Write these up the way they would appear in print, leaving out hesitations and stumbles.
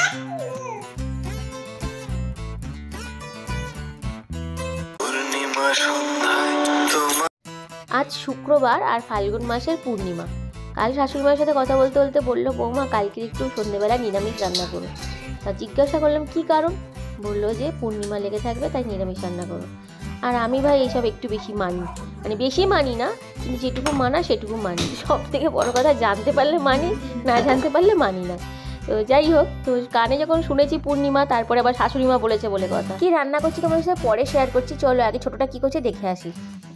আজ শুক্রবার আর ফাল্গুন মাসের পূর্ণিমা। কাল শাশুড়ি মায়ের সাথে কথা বলতে বলতে বললো, বৌমা কালকে একটু সন্ধ্যেবেলা নিরামিষ রান্না করো। তা জিজ্ঞাসা করলাম কি কারণ? বললো যে পূর্ণিমা লেগে থাকবে, তাই নিরামিষ রান্না করো। আর আমি ভাই এইসব একটু বেশি মানি, মানে বেশি মানি না, কিন্তু যেটুকু মানা সেটুকু মানি। সব থেকে বড় কথা, জানতে পারলে মানি, না জানতে পারলে মানি না। তো যাই হোক, তো কানে যখন শুনেছি পূর্ণিমা, তারপরে আবার শাশুড়ি মা বলেছে বলে কথা। কি রান্না করছি তোমার সাথে পরে শেয়ার করছি, চলো আগে ছোটটা কি করছে দেখে আসি।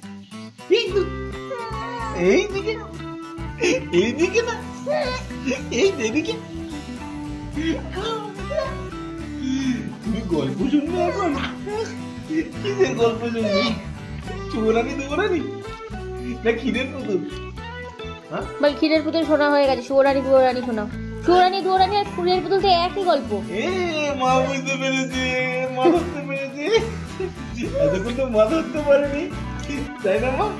তুমি গল্প শুনবে এখন? কিসের গল্প শুনবি? চোরানি দৌড়ানি না ক্ষীরের পুতুল? বল, ক্ষীরের পুতুল শোনা হয়ে গেছে, চোরানি দৌড়ানি শোনাও। চোরানি দৌড়ানি আর ক্ষীরের পুতুল তো একই গল্প। মা বুঝতে পেরেছে, মা ধরতে পেরেছে। এতক্ষণ তো মা ধরতে পারেনি, তাই না মা?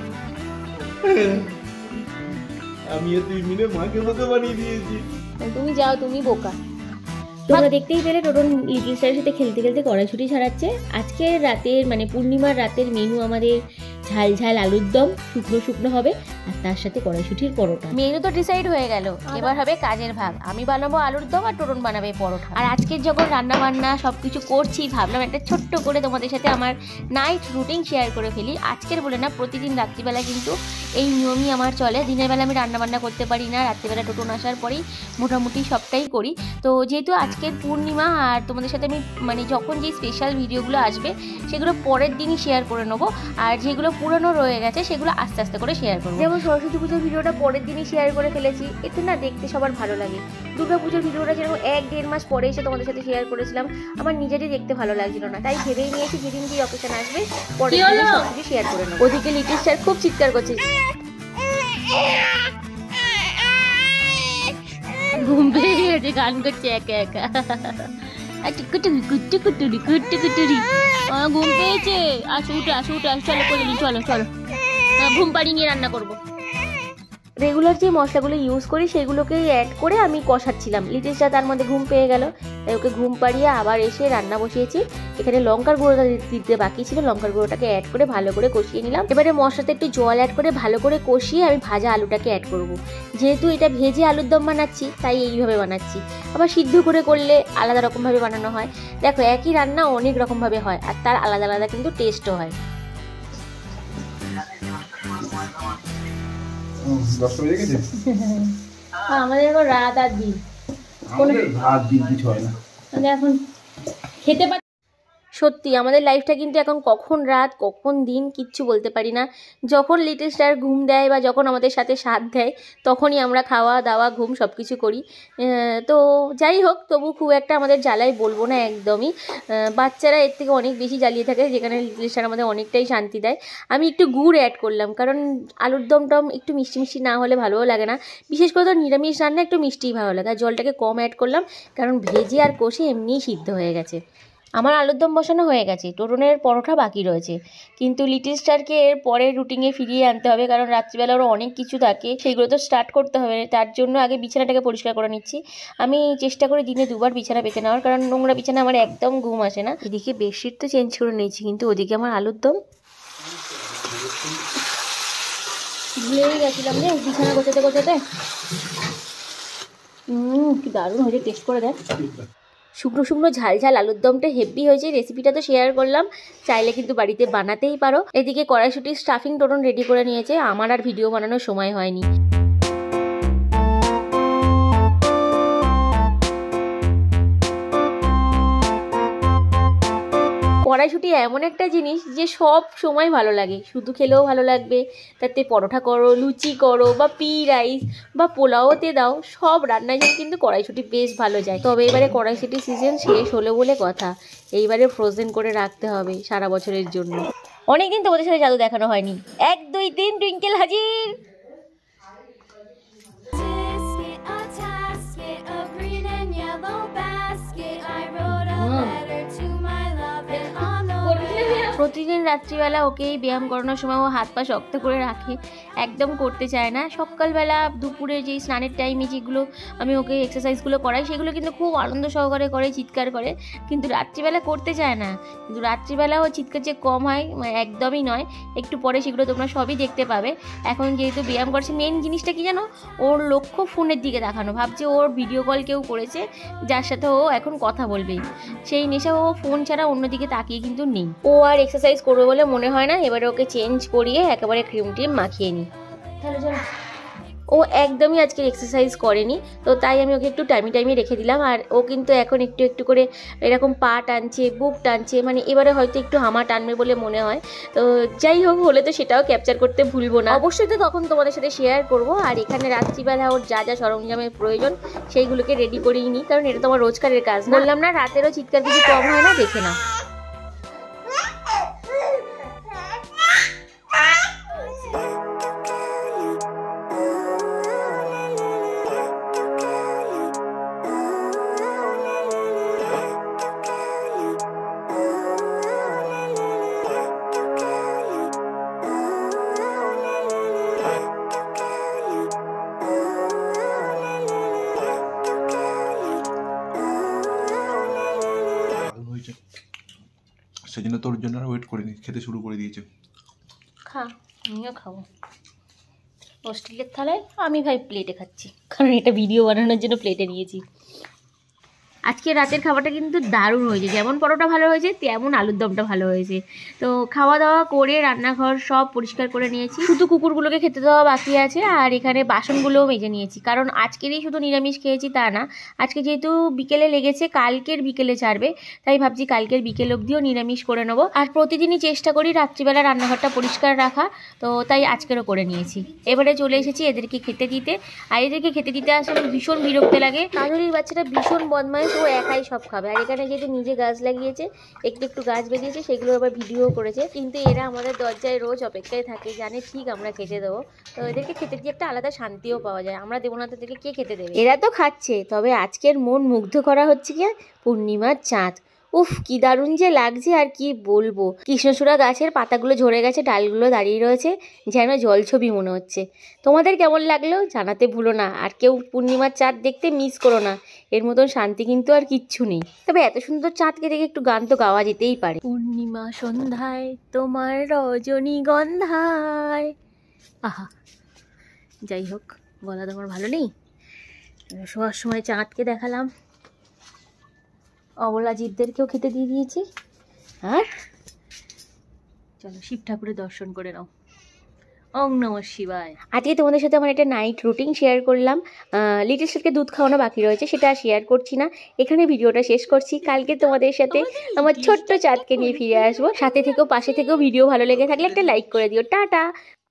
আমি তুই মিলে মাকে মতো বানিয়ে দিয়েছি। তুমি যাও, তুমি বোকা। তোমরা দেখতেই পেলে টোটন লিটল স্টারের সাথে খেলতে খেলতে কড়াইশুঁটি ছাড়াচ্ছে। আজকের রাতের মানে পূর্ণিমার রাতের মেনু আমাদের ঝাল ঝাল আলুর দম, শুকনো শুকনো হবে, আর তার সাথে কড়াইশুঁটির পরোটা। মেনু তো ডিসাইড হয়ে গেল, এবার হবে কাজের ভাগ। আমি বানাবো আলুর দম আর টোটন বানাবে পরোটা। আর আজকের যখন রান্না বান্না সব কিছু করছি, ভাবলাম একটা ছোট্ট করে তোমাদের সাথে আমার নাইট রুটিন শেয়ার করে ফেলি। আজকের বলে না, প্রতিদিন রাত্রিবেলা কিন্তু এই নিয়মই আমার চলে। দিনের বেলা আমি রান্না বান্না করতে পারি না, রাত্রিবেলা টোটন আসার পরেই মোটামুটি সবটাই করি। তো যেহেতু আজকের পূর্ণিমা, আর তোমাদের সাথে আমি মানে যখন যে স্পেশাল ভিডিওগুলো আসবে সেগুলো পরের দিনই শেয়ার করে নেবো, আর যেগুলো পুরনো রয়ে গেছে সেগুলো আস্তে আস্তে করে শেয়ার করবো। যেমন সরস্বতী পুজোর ভিডিওটা পরের দিনই শেয়ার করে ফেলেছি, এতে না দেখতে সবার ভালো লাগে। দুর্গা পুজোর ভিডিওটা যেরকম 1-1.5 মাস পরে এসে তোমাদের সাথে শেয়ার করেছিলাম, আমার নিজেরই দেখতে ভালো লাগছিল না, তাই ভেবেই নিয়েছি যেদিন যে অকেশন আসবে পরের দিন সবকিছু শেয়ার করে নেবো। ওদিকে লিটল স্টার খুব চিৎকার করছে, ঘুম পেয়ে গেছে, গান করছে একা একা। ঘুম পেয়েছে, চলো করে নি, চলো চলো, ঘুম পাড়িয়ে নিয়ে রান্না করবো। রেগুলার যে মশলাগুলো ইউজ করি সেগুলোকে অ্যাড করে আমি কষাচ্ছিলাম। লিটল স্টার তার মধ্যে ঘুম পেয়ে গেল, তাই ওকে ঘুম পাড়িয়ে আবার এসে রান্না বসিয়েছি। এখানে লঙ্কার গুঁড়োটা দিতে বাকি ছিল, লঙ্কার গুঁড়োটাকে অ্যাড করে ভালো করে কষিয়ে নিলাম। এবারে মশলাতে একটু জল অ্যাড করে ভালো করে কষিয়ে আমি ভাজা আলুটাকে অ্যাড করব। যেহেতু এটা ভেজে আলুর দম বানাচ্ছি, তাই এইভাবে বানাচ্ছি। আবার সিদ্ধ করে করলে আলাদা রকমভাবে বানানো হয়। দেখো, একই রান্না অনেক রকমভাবে হয়, আর তার আলাদা আলাদা কিন্তু টেস্টও হয়। আমাদের এখন রাত আর দিন, কিছু হয় না এখন খেতে পারি। সত্যি আমাদের লাইফটা কিন্তু এখন কখন রাত কখন দিন কিচ্ছু বলতে পারি না। যখন লিটল স্টার ঘুম দেয় বা যখন আমাদের সাথে সাথ দেয়, তখনই আমরা খাওয়া দাওয়া ঘুম সব কিছু করি। তো যাই হোক, তবু খুব একটা আমাদের জ্বালাই বলবো না একদমই। বাচ্চারা এর থেকে অনেক বেশি জ্বালিয়ে থাকে, যেখানে লিটল স্টার আমাদের অনেকটাই শান্তি দেয়। আমি একটু গুড় অ্যাড করলাম, কারণ আলুর দম টম একটু মিষ্টি মিষ্টি না হলে ভালোও লাগে না। বিশেষ করে তো নিরামিষ রান্না একটু মিষ্টিই ভালো লাগে। আর জলটাকে কম অ্যাড করলাম, কারণ ভেজে আর কষে এমনিই সিদ্ধ হয়ে গেছে। আমার আলুর দম বসানো হয়ে গেছে, টোটনের পরোটা বাকি রয়েছে। কিন্তু লিটল স্টারকে এর পরের রুটিনে ফিরিয়ে আনতে হবে, কারণ রাত্রিবেলা ওরা অনেক কিছু থাকে, সেইগুলো তো স্টার্ট করতে হবে। তার জন্য আগে বিছানাটাকে পরিষ্কার করে নিচ্ছি। আমি চেষ্টা করি দিনে 2 বার বিছানা পেতে নেওয়ার, কারণ নোংরা বিছানা আমার একদম ঘুম আসে না। এদিকে বেডশিট তো চেঞ্জ করে নিয়েছি, কিন্তু ওদিকে আমার আলুর দম ভুলেই গেছিলাম রে বিছানা গোছাতে গোছাতে। কি দারুণ হয়েছে, টেস্ট করে দেখ। শুকনো শুকনো ঝাল ঝাল আলুর দমটা হেভি হয়েছে। রেসিপিটা তো শেয়ার করলাম, চাইলে কিন্তু বাড়িতে বানাতেই পারো। এদিকে কড়াইশুঁটির স্টাফিং টোটন রেডি করে নিয়েছে, আমার আর ভিডিও বানানোর সময় হয়নি। কড়াইশুঁটি এমন একটা জিনিস যে সব সময় ভালো লাগে, শুধু খেলেও ভালো লাগবে, তাতে পরোটা করো, লুচি করো, বা পি রাইস বা পোলাওতে দাও, সব রান্নায় কিন্তু কড়াইশুঁটি বেশ ভালো যায়। তবে এবারে কড়াইশুঁটির সিজন শেষ হলো বলে কথা, এইবারে ফ্রোজেন করে রাখতে হবে সারা বছরের জন্য। অনেকদিন তোমাদের সাথে জাদু দেখানো হয়নি। 1 2 3 টুইঙ্কেল হাজির। প্রতিদিন রাত্রিবেলা ওকে এই ব্যায়াম করানোর সময় ও হাত পা শক্ত করে রাখে, একদম করতে চায় না। সকালবেলা দুপুরে যেই স্নানের টাইমে যেগুলো আমি ওকে এক্সারসাইজগুলো করাই সেগুলো কিন্তু খুব আনন্দ সহকারে করে, চিৎকার করে, কিন্তু রাত্রিবেলা করতে চায় না। কিন্তু রাত্রিবেলা ও চিৎকার যে কম হয় একদমই নয়, একটু পরে সেগুলো তোমরা সবই দেখতে পাবে। এখন যেহেতু ব্যায়াম করছে, মেন জিনিসটা কি জানো, ওর লক্ষ্য ফোনের দিকে দেখানো, ভাবছে ওর ভিডিও কল কেউ করেছে যার সাথে ও এখন কথা বলবে, সেই নেশা ও ফোন ছাড়া অন্যদিকে তাকিয়ে কিন্তু নেই। ও আর এক্সারসাইজ করবে বলে মনে হয় না। এবারে ওকে চেঞ্জ করিয়ে একেবারে ক্রিম টিম মাখিয়ে নিই। তাহলে চলো, ও একদমই আজকের এক্সারসাইজ করেনি, তো তাই আমি ওকে একটু টাইমে রেখে দিলাম। আর ও কিন্তু এখন একটু একটু করে এরকম পা টানছে, বুক টানছে, মানে এবারে হয়তো একটু হামা টানবে বলে মনে হয়। তো যাই হোক, হলে তো সেটাও ক্যাপচার করতে ভুলবো না, অবশ্যই তো তখন তোমাদের সাথে শেয়ার করব। আর এখানে রাত্রিবেলা ওর যা যা সরঞ্জামের প্রয়োজন সেইগুলোকে রেডি করেই নিই, কারণ এটা তো আমার রোজকারের কাজ। বললাম না, রাতেরও চিৎকার কিছু কম হয় না, দেখে না। সেজন্য তোর জন্য ওয়েট করিনি, খেতে শুরু করে দিয়েছে। খা, আমিও খাবো। হোস্টেলের থালায় আমি ভাই প্লেটে খাচ্ছি, কারণ এটা ভিডিও বানানোর জন্য প্লেটে নিয়েছি। আজকে রাতের খাবারটা কিন্তু দারুণ হয়েছে, যেমন পরোটা ভালো হয়েছে তেমন আলুর দমটা ভালো হয়েছে। তো খাওয়া দাওয়া করে রান্নাঘর সব পরিষ্কার করে নিয়েছি, শুধু কুকুরগুলোকে খেতে দেওয়া বাকি আছে। আর এখানে বাসনগুলোও মেজে নিয়েছি, কারণ আজকেরই শুধু নিরামিষ খেয়েছি তা না, আজকে যেহেতু বিকেলে লেগেছে, কালকের বিকেলে ছাড়বে, তাই ভাবছি কালকের বিকেল অবধিও নিরামিষ করে নেবো। আর প্রতিদিনই চেষ্টা করি রাত্রিবেলা রান্নাঘরটা পরিষ্কার রাখা, তো তাই আজকেরও করে নিয়েছি। এবারে চলে এসেছি এদেরকে খেতে দিতে। আর এদেরকে খেতে দিতে আসলে ভীষণ বিরক্ত লাগে, কাজলির বাচ্চাটা ভীষণ বদমাইশ, ও একাই সব খাবে। আর এখানে যেহেতু নিজে গাছ লাগিয়েছে, একটু একটু গাছ বেরিয়েছে, সেগুলো আবার ভিডিও করেছে, কিন্তু এরা আমাদের দরজায় রোজ অপেক্ষায় থাকে, জানে ঠিক আমরা খেতে দেবো। তো এদেরকে খেতে দিয়ে একটা আলাদা শান্তিও পাওয়া যায়, আমরা দেবো না তো এদেরকে কে খেতে দেবে। এরা তো খাচ্ছে, তবে আজকের মন মুগ্ধ করা হচ্ছে কি পূর্ণিমার চাঁদ। উফ, কি দারুণ যে লাগছে আর কি বলবো। কৃষ্ণচূড়া গাছের পাতাগুলো ঝরে গেছে, ডালগুলো দাঁড়িয়ে রয়েছে, যেন জলছবি মনে হচ্ছে। তোমাদের কেমন লাগলো জানাতে ভুলো না, আর কেউ পূর্ণিমার চাঁদ দেখতে মিস করো না, এর মতন শান্তি কিন্তু আর কিচ্ছু নেই। তবে এত সুন্দর চাঁদকে দেখে একটু গান তো গাওয়া যেতেই পারে। পূর্ণিমা সন্ধ্যায় তোমার রজনীগন্ধায়, আহা, যাই হোক, গলা তো আমার ভালো নেই। শোয়ার সময় চাঁদকে দেখালাম, অবলা জীবদেরকেও খেতে দিয়ে দিয়েছি। আর চলো শিব ঠাকুরের দর্শন করে নাও। ওং নমঃ শিবায়। আজকে তোমাদের সাথে আমার একটা নাইট রুটিন শেয়ার করলাম। লিটল স্টারকে দুধ খাওয়ানো বাকি রয়েছে, সেটা শেয়ার করছি না, এখানে ভিডিওটা শেষ করছি। কালকে তোমাদের সাথে আমার ছোট্ট চাঁদকে নিয়ে ফিরে আসবো। সাথে থেকেও, পাশে থেকেও। ভিডিও ভালো লেগে থাকলে একটা লাইক করে দিও। টাটা।